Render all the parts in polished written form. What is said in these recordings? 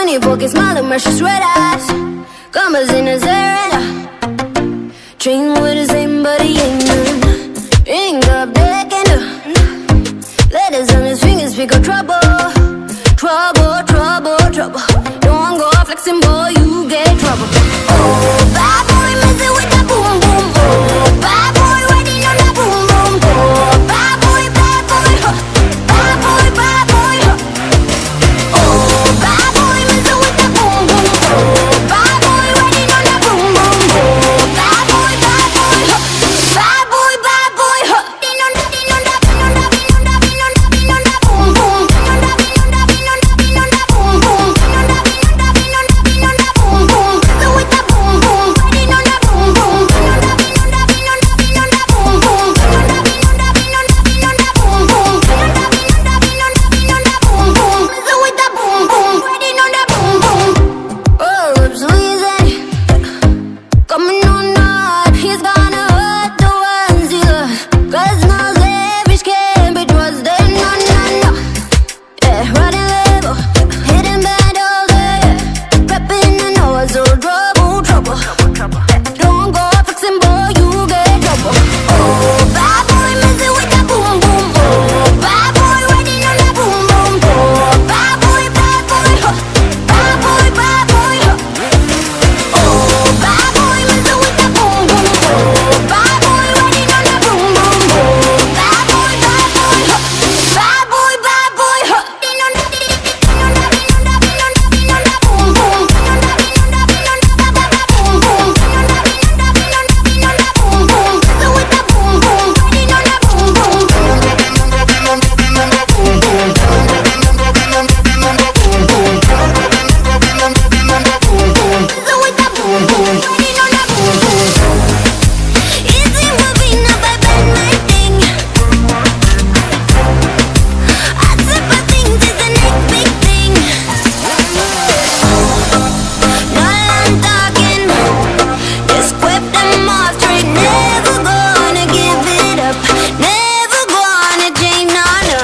Funny fucking smile and precious red eyes. Commas in his hair and train with the same but he ain't none. Ring up deck and letters on his fingers speak of trouble. Trouble, trouble, trouble. Don't go flexing, boy, you get trouble. Oh, bad boy, messing with that boom, boom. Oh, bad boy, riding on that boom, boom. Oh, bad boy, bad boy, huh. Bad boy, bad boy, huh. Oh, bad boy, messing with that boom, boom. Oh, bad boy, riding on that boom, boom. Oh, bad boy, huh. Bad boy, huh. Din on that, din on that, din on that, din on that, din on that, din on that boom, boom. Din on that, din on that, din on that, din on that boom, boom. Din on that, din on that, din on that, din on that boom, boom. So with that boom, boom, riding on that boom, boom. Din on that, din on that, din on that, din on that boom, boom. Din on that, din on that, din on that, din on that boom, boom. Din on that, din on that, din on that, din on that boom, boom. So with that boom, boom, riding on that boom, boom. Oh, squeezing, coming on up, he's gonna hurt the ones he loves. 'Cause no savage can be trusted, no, no, no. Yeah, riding label, hitting bad all day. Prepping and know it's all trouble, trouble. Don't go flexing, boy, you get trouble. Oh, bad boy, messing with that boom, boom. Oh, bad boy, riding on that boom, boom. Oh, bad boy, huh. Bad boy, huh. Oh, bad boy, messing with that boom, boom. Oh, bad boy, riding on that boom, boom. Oh, bad boy, huh. Bad boy, huh. Din on that, din on that, din on that, din on that, din on that boom, boom. Din on that, din on that, din on that, boom, boom. Din on that, din on that, din on that, din on that boom, boom. So with that boom, boom, riding on that boom, boom. Din on that, din on that, din on that, din on that boom, boom. Din on that, din on that, din on that, din on that boom, boom. Din on that, din on that, din on that, din on that boom, boom. So with that boom, boom, riding on that boom, boom. Easy moving up, I bend my thing. I said my things is the next big thing. No I'm talking, just whip them off straight. Never gonna give it up, never gonna change, no, no.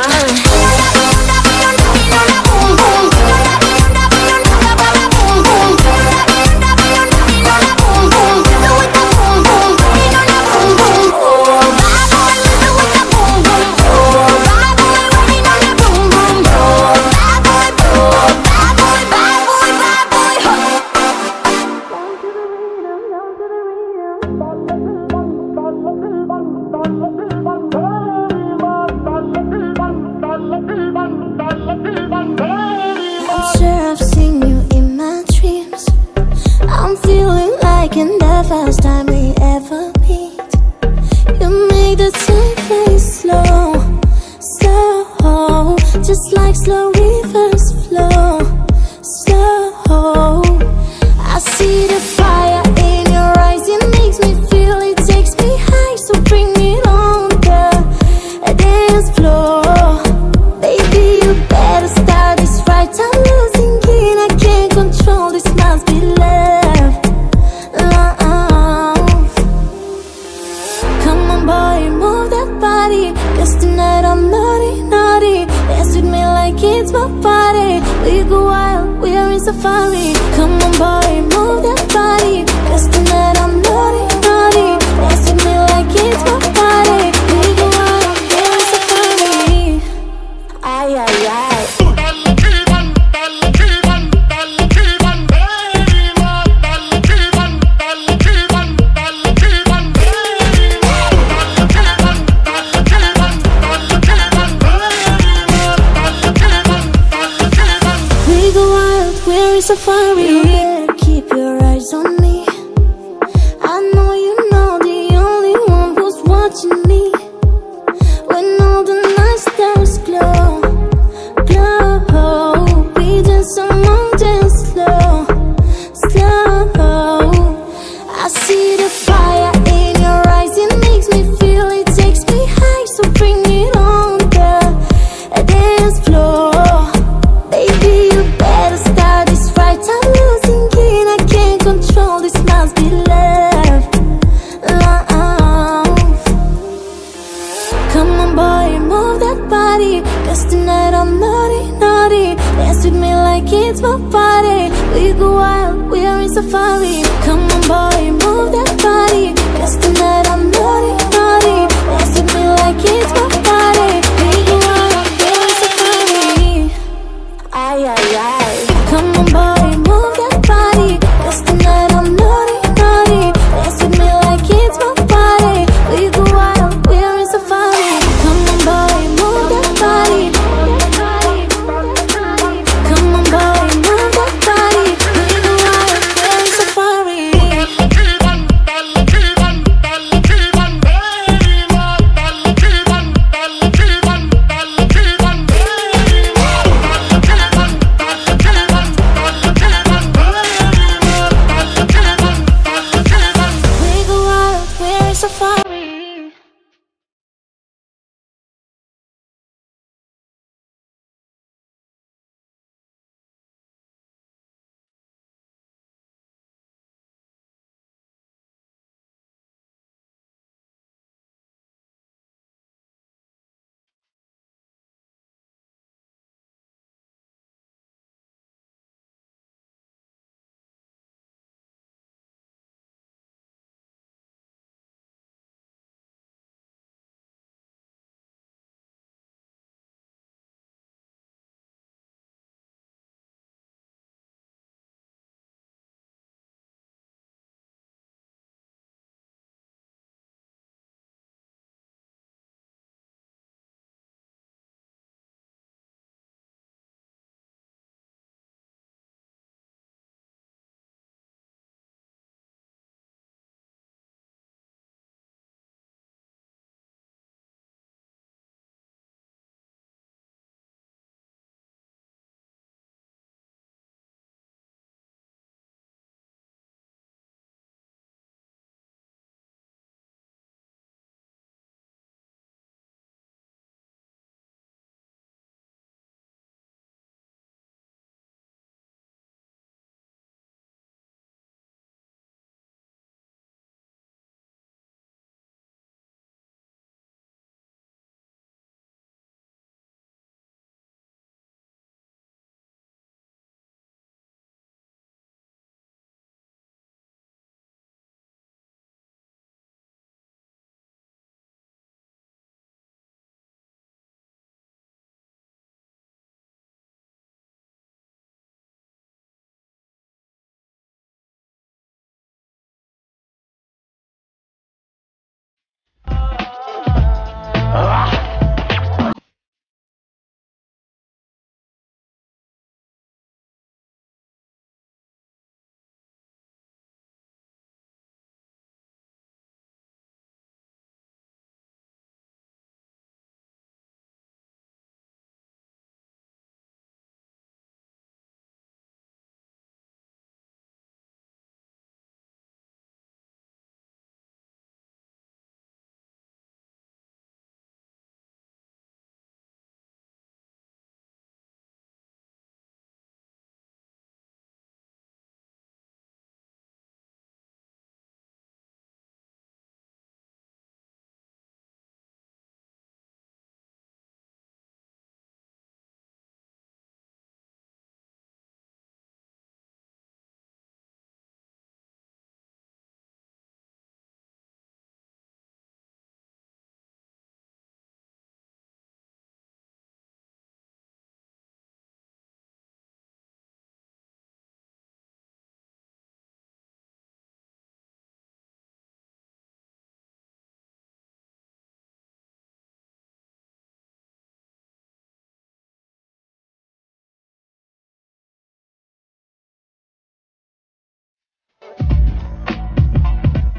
Boom, boom. Din on that, din on that, din on that boom, boom. Din on that, din on that, din on that, din on that boom, boom. So with that boom, boom, riding on that boom, boom. Oh, bad boy, messing with that boom, boom. Oh, bad boy, riding on that boom, boom. Oh, bad boy, bad boy, bad boy, bad boy, huh. I'm sure I've seen you in my dreams. I'm feeling like in the first time we ever meet. You make the time fly slow, slow, just like slow rivers flow, slow. I see the fire in your eyes, it makes me feel, it takes me high. So bring it on the dance floor. Baby, you better start this right. I'm losing it, I can't control this, must be love, love. Come on boy, move that body, 'cause tonight I'm naughty, naughty. Dance with me like it's my party. We go wild, we are in safari. Come on boy, move that body, 'cause tonight I'm naughty, naughty. Dance with me like it's my party. We go wild, we are in safari. Ay, ay, ay. We go wild, we're in safari. You better keep your eyes on me. I know you know the only one who's watching me. When all the night stars glow, glow, we dance among them slow, slow. I see the fire in your eyes, it makes me feel, it takes me high. So bring it on the dance floor. Baby, you better start this right. I'm losing it, I can't control this, must be love, love. Come on boy, move that body. body. Cause tonight I'm naughty, naughty. Dance with me like it's my party. We go wild, we are in safari. Come on boy, move that body. Cause tonight